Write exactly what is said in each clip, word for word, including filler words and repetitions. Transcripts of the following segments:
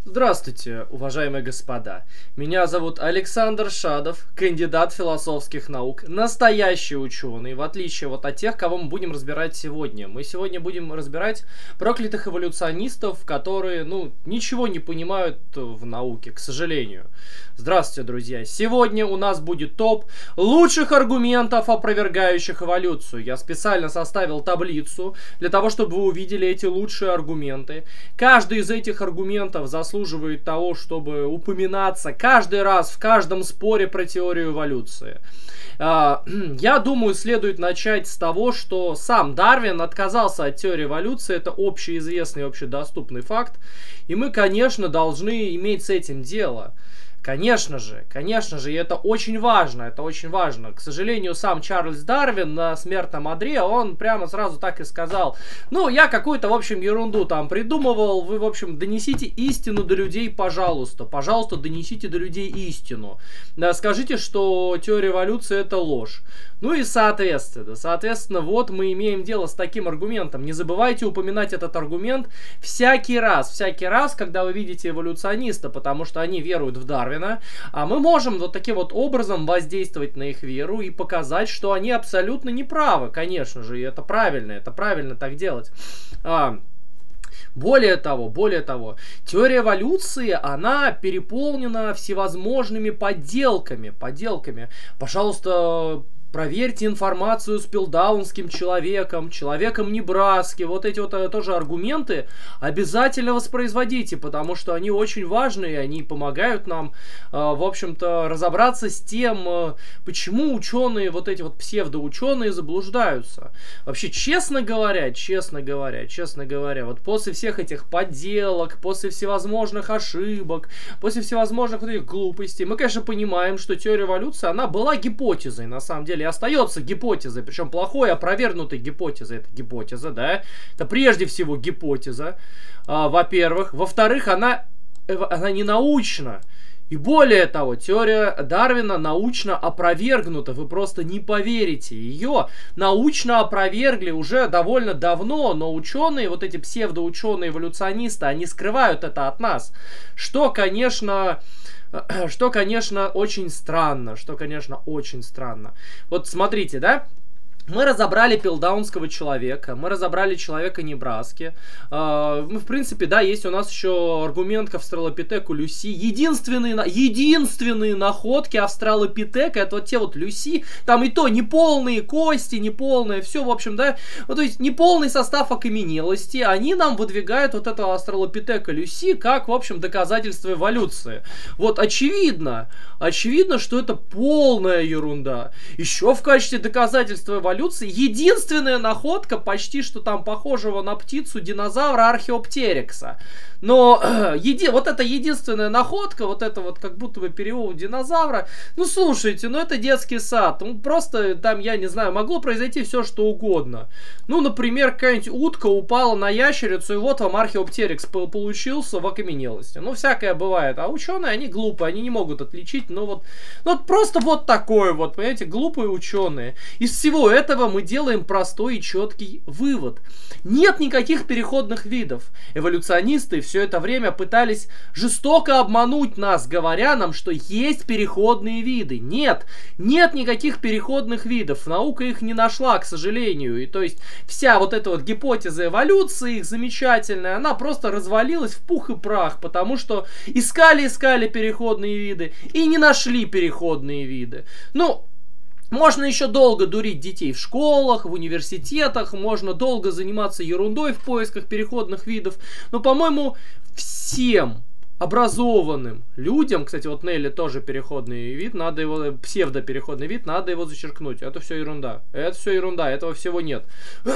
Здравствуйте, уважаемые господа. Меня зовут Александр Шадов, кандидат философских наук, настоящий ученый, в отличие вот от тех, кого мы будем разбирать сегодня. Мы сегодня будем разбирать проклятых эволюционистов, которые, ну, ничего не понимают в науке, к сожалению. Здравствуйте, друзья. Сегодня у нас будет топ лучших аргументов, опровергающих эволюцию. Я специально составил таблицу для того, чтобы вы увидели эти лучшие аргументы. Каждый из этих аргументов заслуживает заслуживает того, чтобы упоминаться каждый раз в каждом споре про теорию эволюции. Я думаю, следует начать с того, что сам Дарвин отказался от теории эволюции. Это общеизвестный, общедоступный факт. И мы, конечно, должны иметь с этим дело. Конечно же, конечно же, и это очень важно, это очень важно. К сожалению, сам Чарльз Дарвин на смертном одре, он прямо сразу так и сказал: ну, я какую-то, в общем, ерунду там придумывал, вы, в общем, донесите истину до людей, пожалуйста. Пожалуйста, донесите до людей истину. Скажите, что теория эволюции это ложь. Ну и соответственно, соответственно, вот мы имеем дело с таким аргументом. Не забывайте упоминать этот аргумент всякий раз, всякий раз, когда вы видите эволюциониста, потому что они веруют в Дарвина, а мы можем вот таким вот образом воздействовать на их веру и показать, что они абсолютно неправы, конечно же, и это правильно, это правильно так делать. А, Более того, более того, теория эволюции, она переполнена всевозможными подделками, подделками. Пожалуйста, проверьте информацию с пилдаунским человеком, человеком Небраски. Вот эти вот тоже аргументы обязательно воспроизводите, потому что они очень важные, они помогают нам, в общем-то, разобраться с тем, почему ученые, вот эти вот псевдоученые заблуждаются. Вообще, честно говоря, честно говоря, честно говоря, вот после всех этих подделок, после всевозможных ошибок, после всевозможных вот этих глупостей, мы, конечно, понимаем, что теория эволюции, она была гипотезой, на самом деле, остается гипотезой, причем плохой, опровергнутой гипотезой. Это гипотеза, да, это прежде всего гипотеза, а, во-первых. Во-вторых, она, она не научна. И более того, теория Дарвина научно опровергнута, вы просто не поверите. Ее научно опровергли уже довольно давно, но ученые, вот эти псевдоученые-эволюционисты, они скрывают это от нас. Что, конечно... Что, конечно, очень странно. Что, конечно, очень странно. Вот смотрите, да? Мы разобрали пилдаунского человека, мы разобрали человека Небраски. Мы, в принципе, да, есть у нас еще аргумент к австралопитеку Люси. Единственные, единственные находки австралопитека, это вот те вот Люси, там и то неполные кости, неполное, все, в общем, да, ну, то есть неполный состав окаменелости, они нам выдвигают вот этого австралопитека Люси как, в общем, доказательство эволюции. Вот очевидно, очевидно, что это полная ерунда. Еще в качестве доказательства эволюции единственная находка почти что там похожего на птицу динозавра археоптерикса. Но еди, вот эта единственная находка, вот это вот как будто бы переулок динозавра, ну слушайте, ну это детский сад, ну просто там, я не знаю, могло произойти все что угодно. Ну, например, какая-нибудь утка упала на ящерицу, и вот вам археоптерикс получился в окаменелости. Ну, всякое бывает. А ученые, они глупые, они не могут отличить, ну вот, ну вот просто вот такое вот, понимаете, глупые ученые. Из всего этого мы делаем простой и четкий вывод. Нет никаких переходных видов. Эволюционисты все это время пытались жестоко обмануть нас, говоря нам, что есть переходные виды. Нет, нет никаких переходных видов. Наука их не нашла, к сожалению. И то есть вся вот эта вот гипотеза эволюции, их замечательная, она просто развалилась в пух и прах, потому что искали-искали переходные виды и не нашли переходные виды. Ну, можно еще долго дурить детей в школах, в университетах, можно долго заниматься ерундой в поисках переходных видов, но, по-моему, всем образованным людям, кстати, вот Нелли тоже переходный вид, надо его, псевдопереходный вид, надо его зачеркнуть, это все ерунда, это все ерунда, этого всего нет.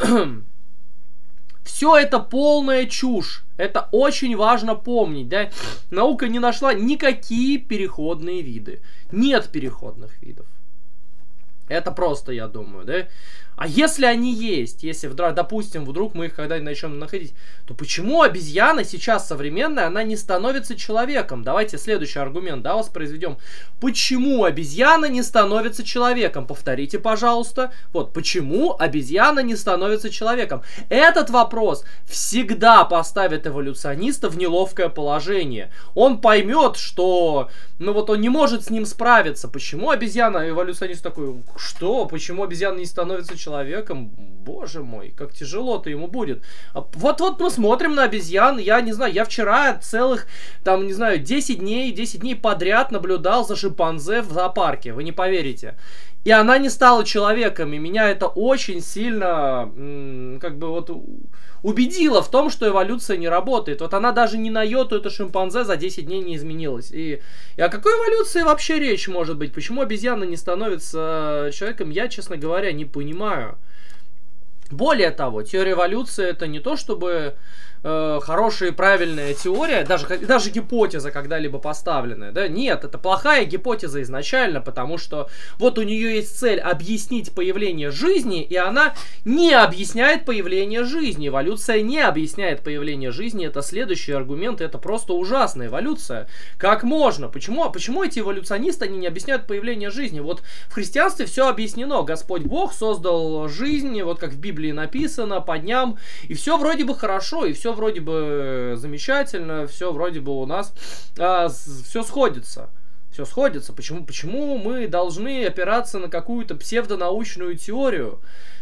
Все это полная чушь. Это очень важно помнить, да? Наука не нашла никакие переходные виды. Нет переходных видов. Это просто, я думаю, да? А если они есть, если, допустим, вдруг мы их когда-нибудь начнем находить, то почему обезьяна сейчас современная, она не становится человеком? Давайте следующий аргумент, да, воспроизведем. Почему обезьяна не становится человеком? Повторите, пожалуйста. Вот, почему обезьяна не становится человеком? Этот вопрос всегда поставит эволюциониста в неловкое положение. Он поймет, что, ну вот он не может с ним справиться. Почему обезьяна, эволюционист такой, что? Почему обезьяна не становится человеком? Человеком, боже мой, как тяжело-то ему будет. Вот-вот мы смотрим на обезьян, я не знаю, я вчера целых, там, не знаю, десять дней, десять дней подряд наблюдал за шимпанзе в зоопарке, вы не поверите. И она не стала человеком, и меня это очень сильно, как бы вот, убедило в том, что эволюция не работает. Вот она даже ни на йоту, это шимпанзе, за десять дней не изменилась. И, и о какой эволюции вообще речь может быть? Почему обезьяна не становится человеком, я, честно говоря, не понимаю. Более того, теория эволюции это не то, чтобы э, хорошая и правильная теория, даже, даже гипотеза когда-либо поставленная, да, нет, это плохая гипотеза изначально, потому что вот у нее есть цель объяснить появление жизни, и она не объясняет появление жизни, эволюция не объясняет появление жизни, это следующий аргумент, это просто ужасная эволюция, как можно, почему, почему эти эволюционисты, они не объясняют появление жизни, вот в христианстве все объяснено, Господь Бог создал жизнь, вот как в Библии написано, по дням, и все вроде бы хорошо, и все вроде бы замечательно, все вроде бы у нас а, все сходится. Все сходится. Почему, почему мы должны опираться на какую-то псевдонаучную теорию?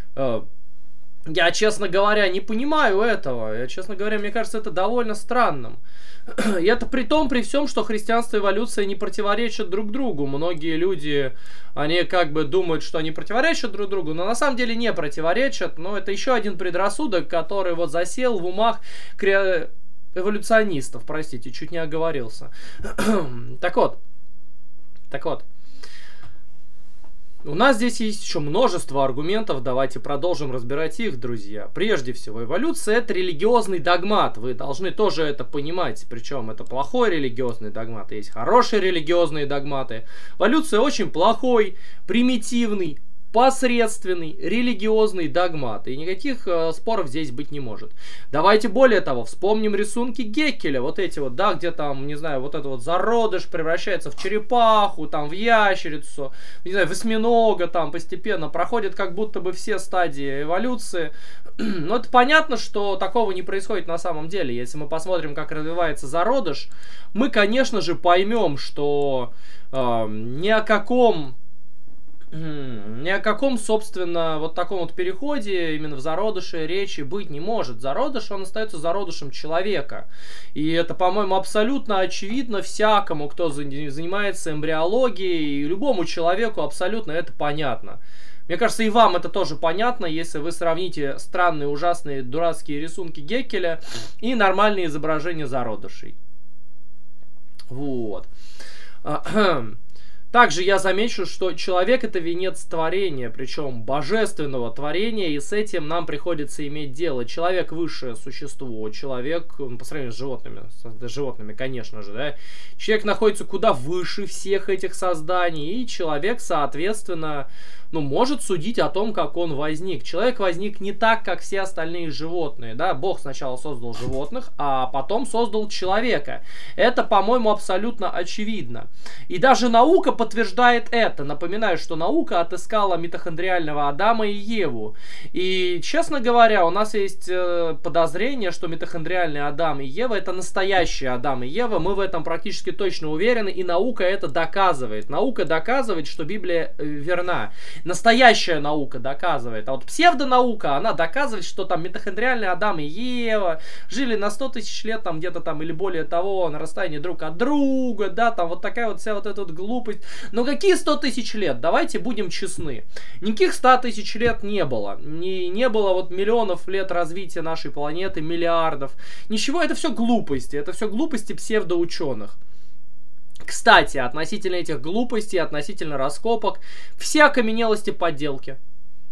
Я, честно говоря, не понимаю этого. Я, честно говоря, мне кажется, это довольно странным. И это при том, при всем, что христианство и эволюция не противоречат друг другу. Многие люди, они как бы думают, что они противоречат друг другу, но на самом деле не противоречат. Но это еще один предрассудок, который вот засел в умах эволюционистов. Простите, чуть не оговорился. Так вот, так вот. У нас здесь есть еще множество аргументов, давайте продолжим разбирать их, друзья. Прежде всего, эволюция — это религиозный догмат, вы должны тоже это понимать, причем это плохой религиозный догмат, есть хорошие религиозные догматы. Эволюция очень плохой, примитивный, посредственный религиозный догмат, и никаких э, споров здесь быть не может. Давайте более того, вспомним рисунки Геккеля, вот эти вот, да, где там, не знаю, вот этот вот зародыш превращается в черепаху, там, в ящерицу, не знаю, в осьминога, там, постепенно проходят как будто бы все стадии эволюции. Но это понятно, что такого не происходит на самом деле. Если мы посмотрим, как развивается зародыш, мы, конечно же, поймем, что э, ни о каком Ни о каком, собственно, вот таком вот переходе именно в зародыше речи быть не может. Зародыш, он остается зародышем человека. И это, по-моему, абсолютно очевидно всякому, кто занимается эмбриологией, и любому человеку абсолютно это понятно. Мне кажется, и вам это тоже понятно, если вы сравните странные, ужасные, дурацкие рисунки Геккеля и нормальные изображения зародышей. Вот. Также я замечу, что человек — это венец творения, причем божественного творения, и с этим нам приходится иметь дело. Человек — высшее существо, человек, ну, по сравнению с животными, с животными, конечно же, да, человек находится куда выше всех этих созданий, и человек, соответственно, ну, может судить о том, как он возник. Человек возник не так, как все остальные животные, да, Бог сначала создал животных, а потом создал человека. Это, по-моему, абсолютно очевидно. И даже наука подтверждает это. Напоминаю, что наука отыскала митохондриального Адама и Еву. И, честно говоря, у нас есть э, подозрение, что митохондриальный Адам и Ева — это настоящие Адам и Ева. Мы в этом практически точно уверены, и наука это доказывает. Наука доказывает, что Библия э, верна. Настоящая наука доказывает. А вот псевдонаука, она доказывает, что там митохондриальный Адам и Ева жили на сто тысяч лет, там где-то там, или более того, на расстоянии друг от друга, да, там вот такая вот вся вот эта вот глупость. Но какие сто тысяч лет? Давайте будем честны. Никаких ста тысяч лет не было. Не, не было вот миллионов лет развития нашей планеты, миллиардов. Ничего, это все глупости. Это все глупости псевдоученых. Кстати, относительно этих глупостей, относительно раскопок, все окаменелости подделки.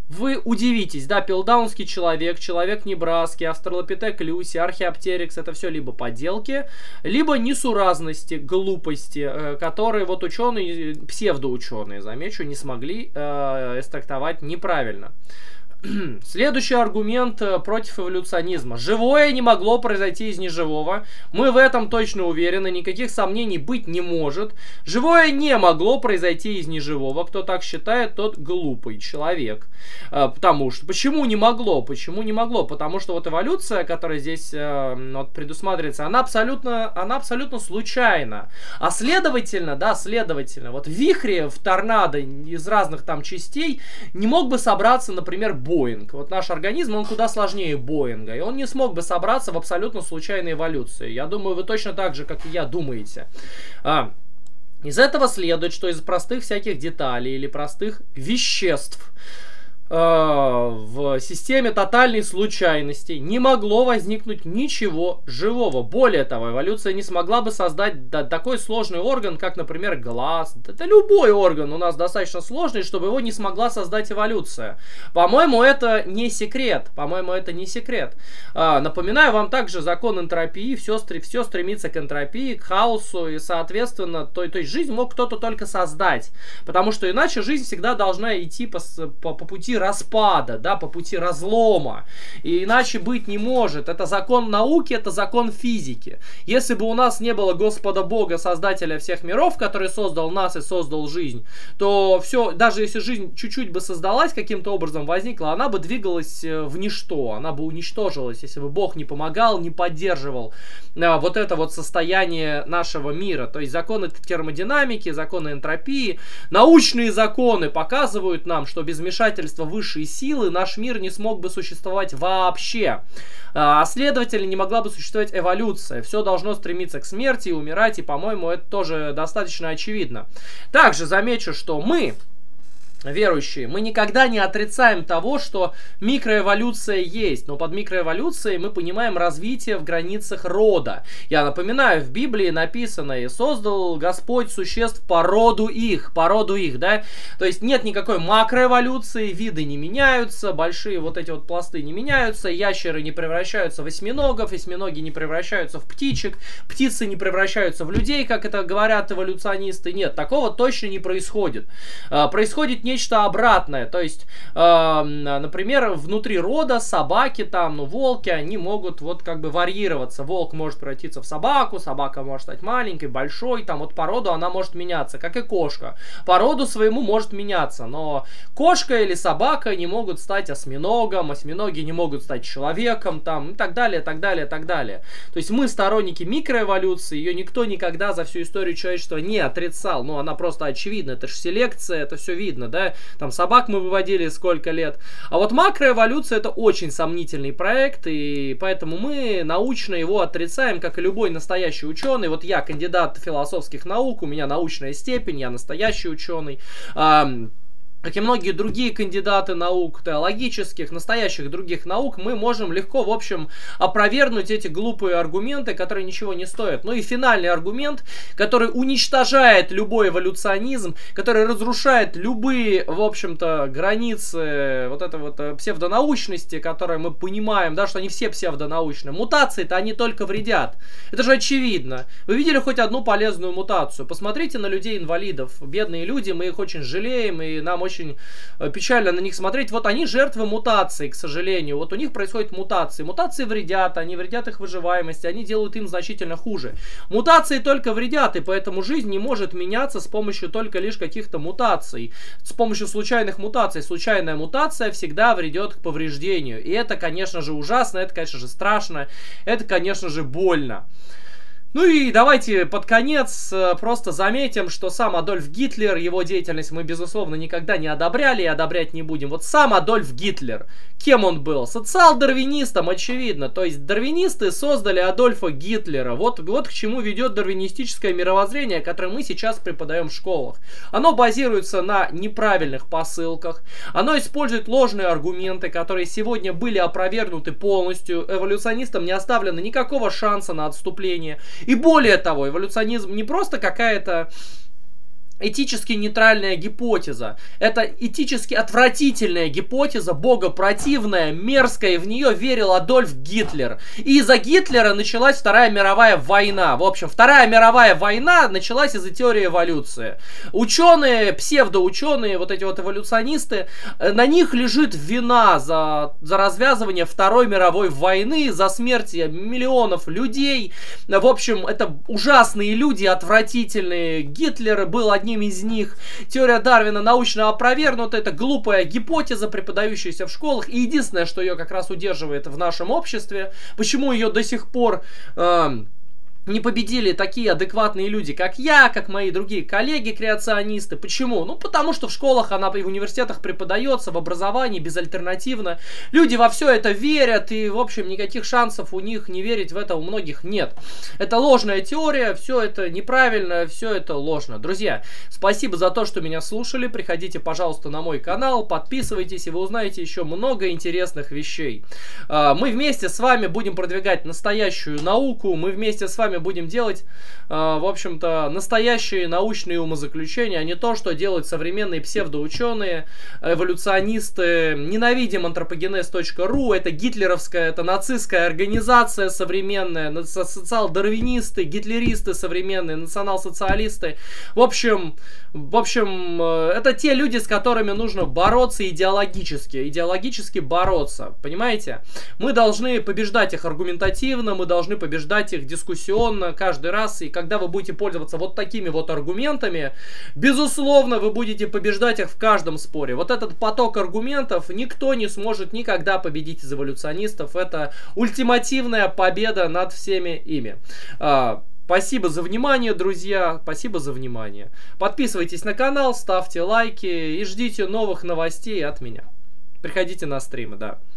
Вы удивитесь, да, пилдаунский человек, человек Небраски, австралопитек Люси, археоптерикс — это все либо подделки, либо несуразности, глупости, которые вот ученые, псевдоученые, замечу, не смогли э, эстрактовать неправильно. Следующий аргумент против эволюционизма. Живое не могло произойти из неживого. Мы в этом точно уверены, никаких сомнений быть не может. Живое не могло произойти из неживого. Кто так считает, тот глупый человек. Потому что... Почему не могло? Почему не могло? Потому что вот эволюция, которая здесь э, вот, предусматривается, она абсолютно, она абсолютно случайна. А следовательно, да, следовательно, вот в вихре, в торнадо из разных там частей не мог бы собраться, например, Боинг. Вот наш организм, он куда сложнее Боинга. И он не смог бы собраться в абсолютно случайной эволюции. Я думаю, вы точно так же, как и я, думаете. А, из этого следует, что из простых всяких деталей или простых веществ в системе тотальной случайности не могло возникнуть ничего живого. Более того, эволюция не смогла бы создать да, такой сложный орган, как, например, глаз. Это любой орган у нас достаточно сложный, чтобы его не смогла создать эволюция. По-моему, это не секрет. По-моему, это не секрет. А, напоминаю вам также закон энтропии. Все, все стремится к энтропии, к хаосу. И, соответственно, то, то есть жизнь мог кто-то только создать. Потому что иначе жизнь всегда должна идти по, по, по пути распада, да, по пути разлома. И иначе быть не может. Это закон науки, это закон физики. Если бы у нас не было Господа Бога, Создателя всех миров, который создал нас и создал жизнь, то все, даже если жизнь чуть-чуть бы создалась, каким-то образом возникла, она бы двигалась в ничто, она бы уничтожилась, если бы Бог не помогал, не поддерживал а, вот это вот состояние нашего мира. То есть законы термодинамики, законы энтропии, научные законы показывают нам, что без вмешательства высшие силы наш мир не смог бы существовать вообще. А следовательно, не могла бы существовать эволюция. Все должно стремиться к смерти и умирать, и, по-моему, это тоже достаточно очевидно. Также замечу, что мы, верующие, мы никогда не отрицаем того, что микроэволюция есть, но под микроэволюцией мы понимаем развитие в границах рода. Я напоминаю, в Библии написано: «И создал Господь существ по роду их», по роду их, да, то есть нет никакой макроэволюции, виды не меняются, большие вот эти вот пласты не меняются, ящеры не превращаются в осьминогов, осьминоги не превращаются в птичек, птицы не превращаются в людей, как это говорят эволюционисты. Нет, такого точно не происходит. Происходит не нечто обратное, то есть, э, например, внутри рода собаки, там, ну, волки, они могут вот как бы варьироваться. Волк может превратиться в собаку, собака может стать маленькой, большой, там вот по роду она может меняться, как и кошка. По роду своему может меняться, но кошка или собака не могут стать осьминогом, осьминоги не могут стать человеком, там, и так далее, так далее, так далее. То есть мы сторонники микроэволюции, ее никто никогда за всю историю человечества не отрицал, ну, она просто очевидна, это же селекция, это все видно, да. Там собак мы выводили сколько лет. А вот макроэволюция — это очень сомнительный проект, и поэтому мы научно его отрицаем, как и любой настоящий ученый. Вот я кандидат философских наук, у меня научная степень, я настоящий ученый. Как и многие другие кандидаты наук, теологических, настоящих других наук, мы можем легко, в общем, опровергнуть эти глупые аргументы, которые ничего не стоят. Ну и финальный аргумент, который уничтожает любой эволюционизм, который разрушает любые, в общем-то, границы вот этой вот псевдонаучности, которые мы понимаем, да, что они все псевдонаучные. Мутации-то они только вредят. Это же очевидно. Вы видели хоть одну полезную мутацию? Посмотрите на людей-инвалидов. Бедные люди, мы их очень жалеем, и нам очень очень печально на них смотреть. Вот они жертвы мутаций, к сожалению. Вот у них происходят мутации. Мутации вредят, они вредят их выживаемости, они делают им значительно хуже. Мутации только вредят, и поэтому жизнь не может меняться с помощью только лишь каких-то мутаций. С помощью случайных мутаций. Случайная мутация всегда ведет к повреждению. И это, конечно же, ужасно, это, конечно же, страшно, это, конечно же, больно. Ну и давайте под конец просто заметим, что сам Адольф Гитлер, его деятельность мы, безусловно, никогда не одобряли и одобрять не будем. Вот сам Адольф Гитлер, кем он был? Социал-дарвинистом, очевидно. То есть дарвинисты создали Адольфа Гитлера. Вот, вот к чему ведет дарвинистическое мировоззрение, которое мы сейчас преподаем в школах. Оно базируется на неправильных посылках. Оно использует ложные аргументы, которые сегодня были опровергнуты полностью. Эволюционистам не оставлено никакого шанса на отступление. И более того, эволюционизм не просто какая-то этически нейтральная гипотеза. Это этически отвратительная гипотеза, богопротивная, мерзкая, и в нее верил Адольф Гитлер. И из-за Гитлера началась Вторая мировая война. В общем, Вторая мировая война началась из-за теории эволюции. Ученые, псевдоученые, вот эти вот эволюционисты, на них лежит вина за, за развязывание Второй мировой войны, за смерть миллионов людей. В общем, это ужасные люди, отвратительные. Гитлер был одним из них. Теория Дарвина научно опровергнута. Это глупая гипотеза, преподающаяся в школах. И единственное, что ее как раз удерживает в нашем обществе, почему ее до сих пор... Э, не победили такие адекватные люди, как я, как мои другие коллеги-креационисты. Почему? Ну, потому что в школах она и в университетах преподается, в образовании, безальтернативно. Люди во все это верят, и, в общем, никаких шансов у них не верить в это у многих нет. Это ложная теория, все это неправильно, все это ложно. Друзья, спасибо за то, что меня слушали. Приходите, пожалуйста, на мой канал, подписывайтесь, и вы узнаете еще много интересных вещей. Мы вместе с вами будем продвигать настоящую науку, мы вместе с вами будем делать, э, в общем-то, настоящие научные умозаключения, а не то, что делают современные псевдоученые, эволюционисты. Ненавидим антропогенез точка ру, это гитлеровская, это нацистская организация современная, социал-дарвинисты, гитлеристы современные, национал-социалисты. В общем, в общем, э, это те люди, с которыми нужно бороться идеологически, идеологически бороться, понимаете? Мы должны побеждать их аргументативно, мы должны побеждать их дискуссионно, каждый раз, и когда вы будете пользоваться вот такими вот аргументами, безусловно, вы будете побеждать их в каждом споре. Вот этот поток аргументов никто не сможет никогда победить из эволюционистов. Это ультимативная победа над всеми ими. Спасибо за внимание, друзья, спасибо за внимание. Подписывайтесь на канал, ставьте лайки и ждите новых новостей от меня. Приходите на стримы, да.